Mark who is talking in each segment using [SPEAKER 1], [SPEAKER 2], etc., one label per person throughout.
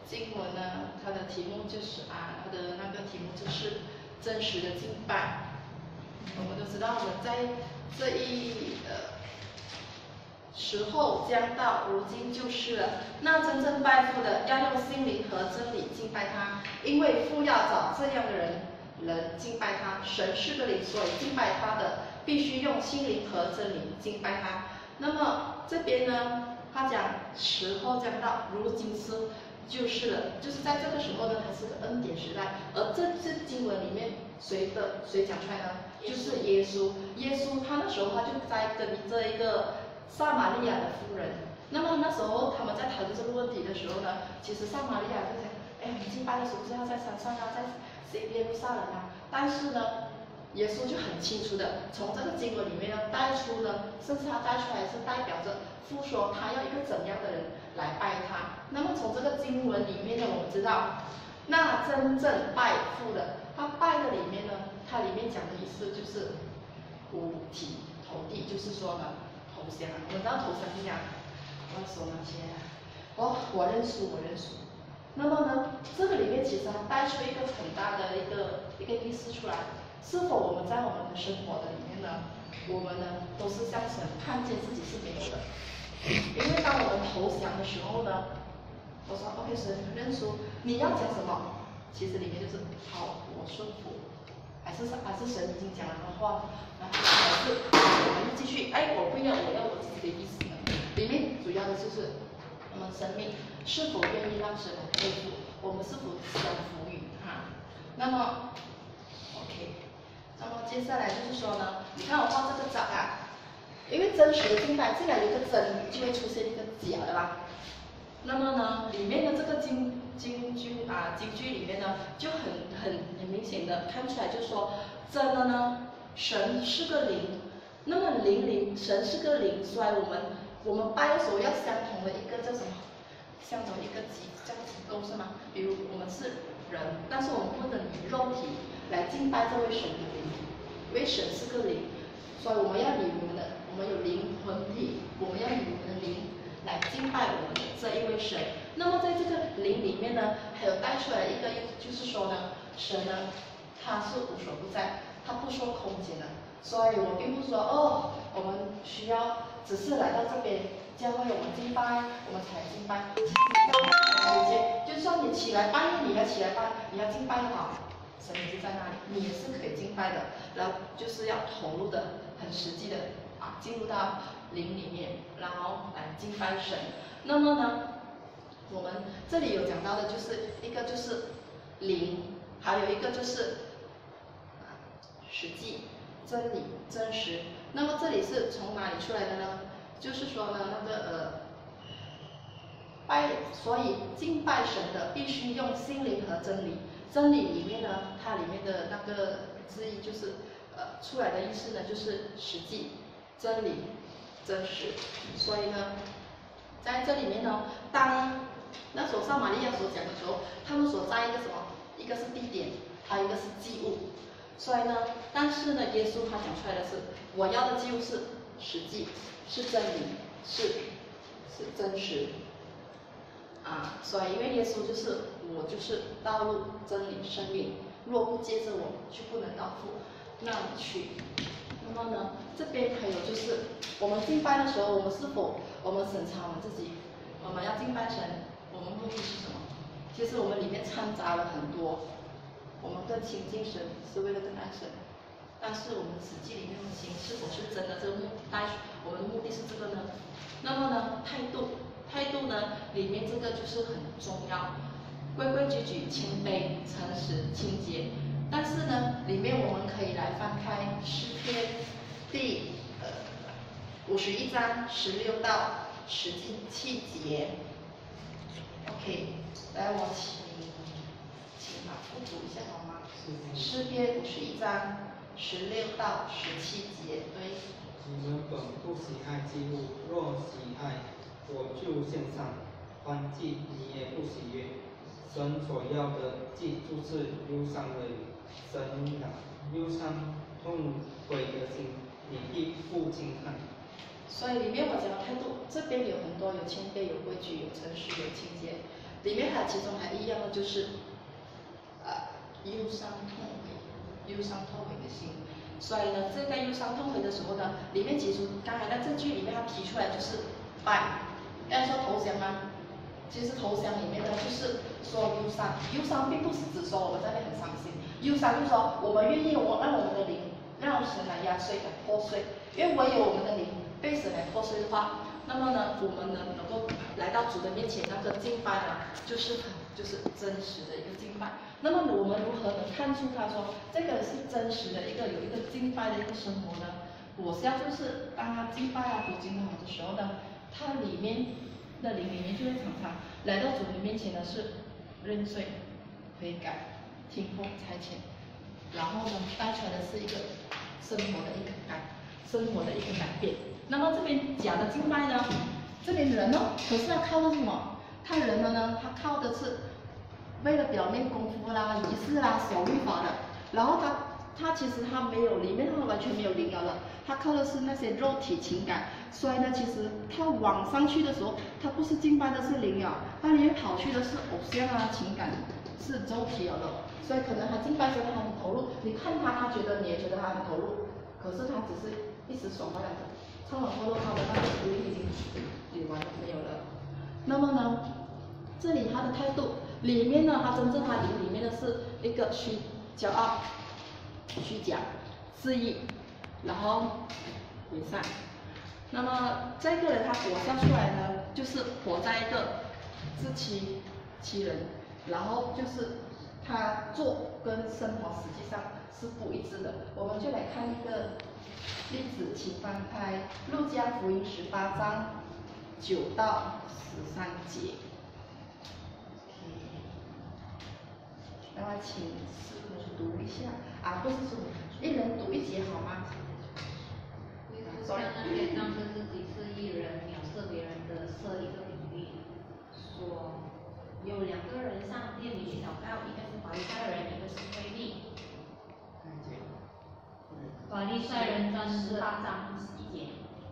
[SPEAKER 1] 经文呢，它的题目就是它的那个题目就是真实的敬拜。我们都知道，我们在这一时候将到，如今就是了。那真正拜父的，要用心灵和真理敬拜他，因为父要找这样的人敬拜他。神是个灵，所以敬拜他的必须用心灵和真理敬拜他。那么这边呢，他讲时候将到，如今就是了，就是在这个时候呢，还是个恩典时代。而这经文里面谁讲出来呢？就是耶稣。耶稣他那时候他就在跟这一个撒玛利亚的妇人。那么那时候他们在讨论这个问题的时候呢，其实撒玛利亚就讲，哎，我们敬拜的时候是要在山上啊，在耶路撒冷啊。但是呢，耶稣就很清楚的从这个经文里面呢带出呢，甚至他带出来是代表着父说他要一个怎样的人来拜他。那么从这个经文里面呢，我们知道，那真正拜父的，他拜的里面呢，它里面讲的意思就是五体投地，就是说呢投降。我们知道投降是讲，我说那些我认输。那么呢，这个里面其实它带出一个很大的一个意思出来。是否我们在我们的生活的里面呢，我们呢都是向神看见自己是没有的？因为当我们投降的时候呢，我说 OK， 神认输，你要讲什么？其实里面就是好，我顺服，还是神已经讲了的话，然后还是我们继续，我不要，我要我自己的意思呢。里面主要的就是我们生命是否愿意让神来对付，我们是否降服于他。那么 OK。那么接下来就是说呢，你看我画这个掌因为真实的敬拜，既然有一个真，就会出现一个假的啦。那么呢，里面的这个京剧里面呢，就很明显的看出来，就是说真的呢，神是个灵，那么神是个灵，所以我们拜的时候要相同的一个叫什么？相同一个机构是吗？比如我们是人，但是我们不能以肉体来敬拜这位神的灵，因为神是个灵，所以我们要以我们有灵魂体，我们要以我们的灵来敬拜我们的这一位神。那么在这个灵里面呢，还有带出来一个，就是说呢，神呢他是无所不在，他不说空间的，所以我并不说我们需要只是来到这边教会我们敬拜，我们才敬拜。其实时间，就算你起来半夜，你要起来拜，你要敬拜好，神也是在那里，你也是可以敬拜的。然后就是要投入的，很实际的进入到灵里面，然后来敬拜神。那么呢，我们这里有讲到的就是一个就是灵，还有一个就是实际、真理、真实。那么这里是从哪里出来的呢？就是说呢，所以敬拜神的必须用心灵和真理。真理里面呢，它里面的那个字义就是出来的意思呢，就是实际、真理、真实。所以呢，在这里面呢，当那时候撒玛利亚所讲的时候，他们所在一个什么？一个是地点，还有一个是祭物。所以呢，但是呢，耶稣他讲出来的是，我要的祭物是实际，是真理，是真实。所以因为耶稣就是我，就是道路、真理、生命，若不接着我，就不能到父那里去。那么呢，这边还有就是我们敬拜的时候，我们是否我们审查我们自己，我们要敬拜神，我们目的是什么？其实我们里面掺杂了很多，我们更亲近神是为了更爱神，但是我们实际里面的心是否是真的这个我们的目的是这个呢？那么呢，态度呢，里面这个就是很重要，规规矩矩、谦卑、诚实、清洁。但是呢，里面我们可以来翻开诗篇第51章16到17节。OK， 来我请马复读一下好吗？诗篇51章16到17节，对。
[SPEAKER 2] 你们本不喜爱祭物，若喜爱，我就献上；燔祭你也不喜悦。神所要的祭就是忧伤的神忧伤痛悔的心，你必不轻看。
[SPEAKER 1] 所以里面我讲的态度，这边有很多，有谦卑，有规矩，有诚实，有清洁。 里面其中还一样的就是忧伤痛悔的心。所以呢，这个忧伤痛悔的时候呢，里面其实刚才在这句里面他提出来就是拜，要说投降吗？其实投降里面呢，就是说忧伤，忧伤并不是只说我们在那里很伤心，忧伤就是说我们愿意让我们的灵让神来压碎来破碎，因为唯有我们的灵被神来破碎的话，那么呢，我们能够来到主的面前，那个敬拜呢，就是真实的一个敬拜。那么我们如何能看出他说这个是真实的有一个敬拜的一个生活呢？我是要就是当他敬拜读经好的时候呢，他里面的灵里面就会常常来到主的面前呢，是认罪、悔改、听候差遣，然后呢带出来的是一个生活的一个改变。那么这边假的敬拜呢，这边人呢，可是要靠的是什么？他人呢，他靠的是为了表面功夫啦、仪式啦、守律法的，然后他其实他没有里面他完全没有灵了，他靠的是那些肉体情感，所以呢，其实他往上去的时候，他不是敬拜的是灵了，他里面跑去的是偶像啊、情感，是肉体了的，所以可能他敬拜时候他很投入，你看他觉得你也觉得他很投入，可是他只是一时爽快的，唱完过后他的那个福音已经流完了没有了。那么呢，这里他的态度里面呢，他真正他灵里面的是一个骄傲、虚假、自义，然后伪善。那么这个人他活下出来呢，就是活在一个自欺人，然后就是他做跟生活实际上是不一致的。我们就来看一个例子，请翻开路加福音18章9到13节。那么请师母读一下不是师母，一人读一节好吗？
[SPEAKER 3] 像那些仗着自己是义人，藐视别人的设一个比喻，说有2个人上殿里去祷告，一个是法利赛人，一个是税吏。法利赛人站着18章1节。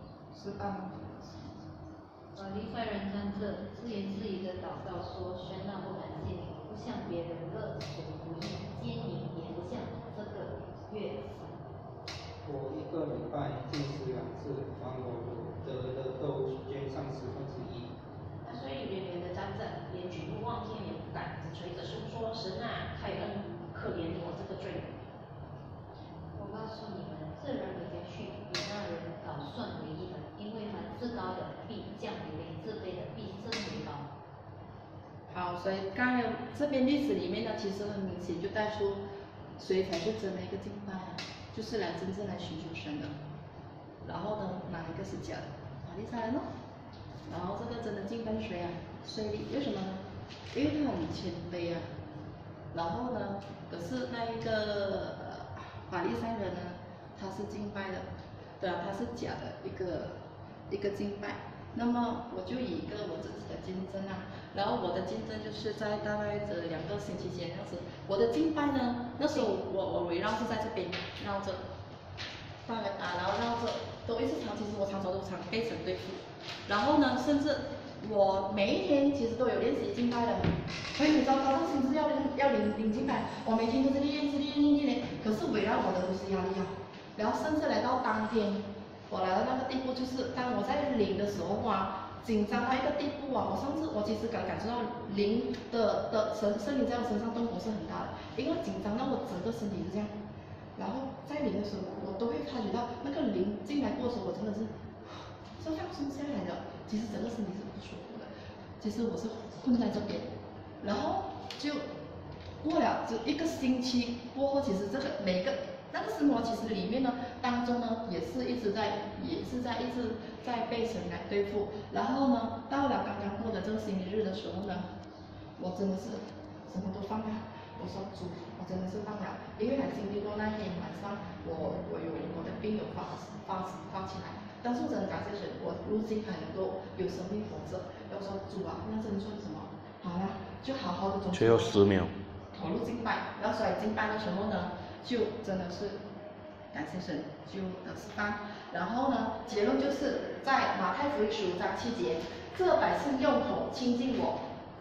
[SPEAKER 3] 法利赛人站着，自言自语的祷告说：神啊，我感谢你，不像别人勒索不义、奸淫，也不像这个月份。
[SPEAKER 2] 我一个礼拜进食2次，凡我得的都捐上1/10。
[SPEAKER 3] 那所以远远的站着，连举目望天也不敢，只捶着胸说：神啊，开恩，可怜我这个罪人。我告诉你们，这人回家去，比那人倒算为义的，因为凡自高的必降为卑，自卑的必升为高。
[SPEAKER 1] 好，所以刚才这边例子里面呢，其实很明显就带出谁才是真的一个敬拜就是真正来寻求神的。然后呢，哪一个是假的？法利赛人咯。然后这个真的敬拜是谁税吏，为什么呢？因为他很谦卑然后呢，可是那一个法利赛人呢，他是敬拜的，对他是假的一个敬拜。那么我就以一个我自己的见证然后我的见证就是在大概这2个星期前这样子，我的敬拜呢，那时候我围绕是在这边绕着，大概然后绕着都一直其实我常常被神对付，然后呢，甚至我每一天其实都有练习敬拜的，你知道他这心是要领敬拜，我每天都是练，可是围绕我的都是压力然后甚至来到当天，我来到那个地步，就是当我在领的时候紧张到一个地步我其实感受到灵的圣灵在我身上动作是很大的，因为紧张到我整个身体是这样，然后在领的时候，我都会感觉到那个灵进来过的时候，我真的是放松下来的，其实整个身体是不舒服的，其实我是困在这边，然后就过了这1个星期过后，其实这个每个那个生活其实里面呢，当中呢也是一直在被神来对付。然后呢，到了刚刚过的这个星期日的时候呢，我真的是什么都放了。我说主，我真的是放了，因为还经历过那天晚上，我的病有发起来，但是我真的感谢神，我如今还能够有生命活着。我说主啊，那真做什么？好了，就好好的
[SPEAKER 4] 只有10秒。
[SPEAKER 1] 投入敬拜，然后所以敬拜的时候呢，就真的是感谢神，就得释放。然后呢，结论就是在马太福音15章7节，这百姓用口亲近我，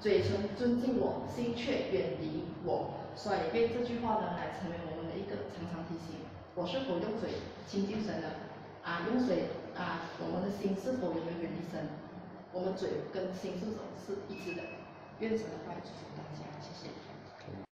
[SPEAKER 1] 嘴唇尊敬我，心却远离我。所以愿这句话呢，来成为我们的一个常常提醒：我是否用嘴亲近神呢？用嘴我们的心是否有没有远离神？我们嘴跟心是否是一致的？愿神的话语祝福大家，谢谢。